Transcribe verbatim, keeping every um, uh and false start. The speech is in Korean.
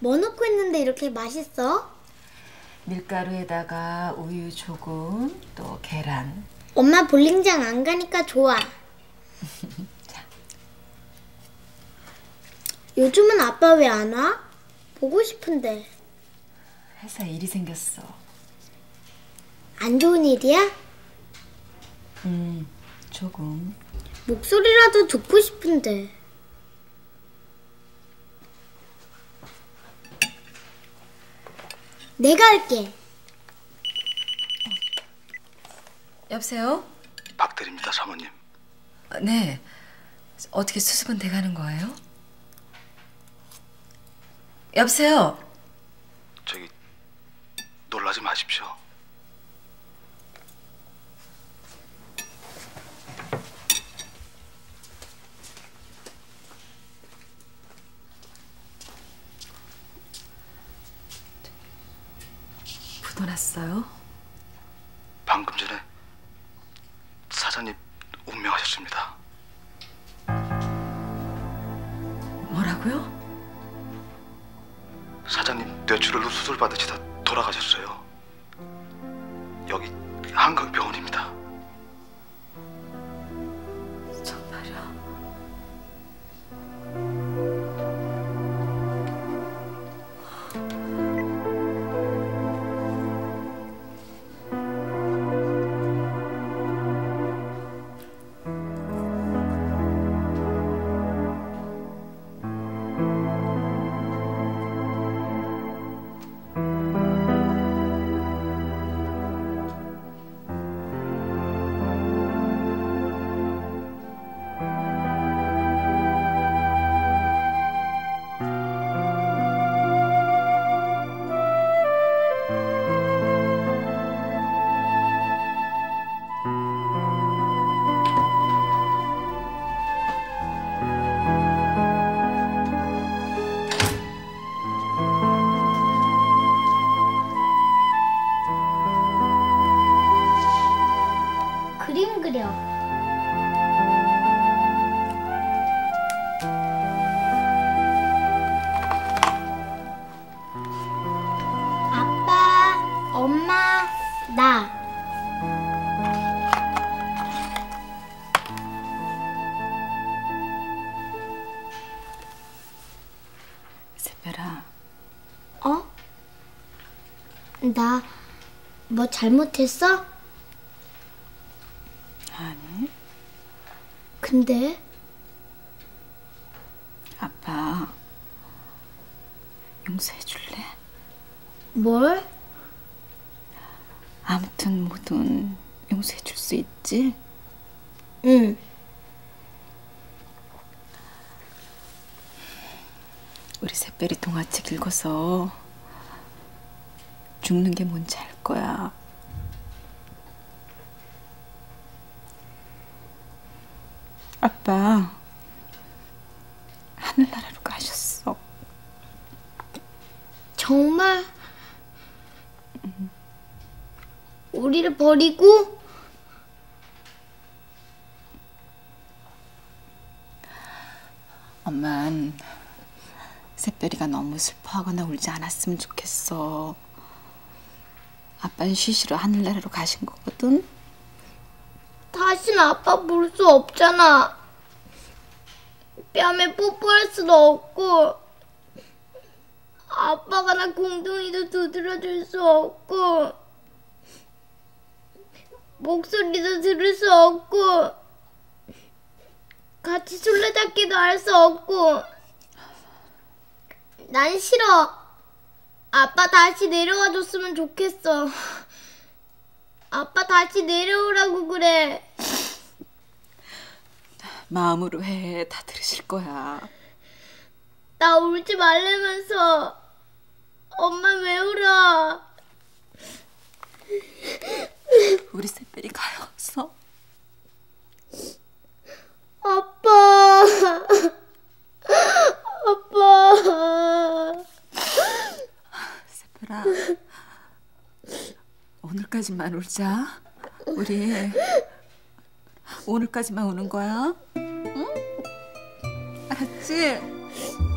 뭐 넣고 했는데 이렇게 맛있어? 밀가루에다가 우유 조금, 또 계란. 엄마 볼링장 안 가니까 좋아. 자. 요즘은 아빠 왜 안 와? 보고 싶은데. 회사 일이 생겼어. 안 좋은 일이야? 음, 조금. 목소리라도 듣고 싶은데. 내가 할게. 여보세요? 박대리입니다, 사모님. 아, 네. 어떻게 수습은 돼가는 거예요? 여보세요? 저기 놀라지 마십시오. 부도 났어요? 방금 전에 사장님 운명하셨습니다. 뭐라고요? 사장님 뇌출혈로 수술 받으시다 돌아가셨어요. 여기 한강병원입니다. 정말요? 그림 그려. 아빠, 엄마, 나. 새별아. 어? 나 뭐 잘못했어? 아니. 근데 아빠 용서해 줄래? 뭘? 아무튼 뭐든 용서해 줄 수 있지? 응. 우리 새별이 동화책 읽어서 죽는 게 뭔지 알 거야. 아빠 하늘나라로 가셨어. 정말? 우리를 버리고? 엄만 새별이가 너무 슬퍼하거나 울지 않았으면 좋겠어. 아빠는 쉬쉬로 하늘나라로 가신 거거든. 다시는 아빠 볼 수 없잖아. 뺨에 뽀뽀할 수도 없고, 아빠가 나 공둥이도 두드려줄 수 없고, 목소리도 들을 수 없고, 같이 술래잡기도 할 수 없고. 난 싫어. 아빠 다시 내려와 줬으면 좋겠어. 아빠 다시 내려오라고 그래. 마음으로 해. 다 들으실 거야. 나 울지 말라면서. 엄마 왜 울어? 우리 새별이 가였어. 아빠. 아빠. 새별아, 오늘까지만 울자. 우리 오늘까지만 우는 거야. 응? 알았지?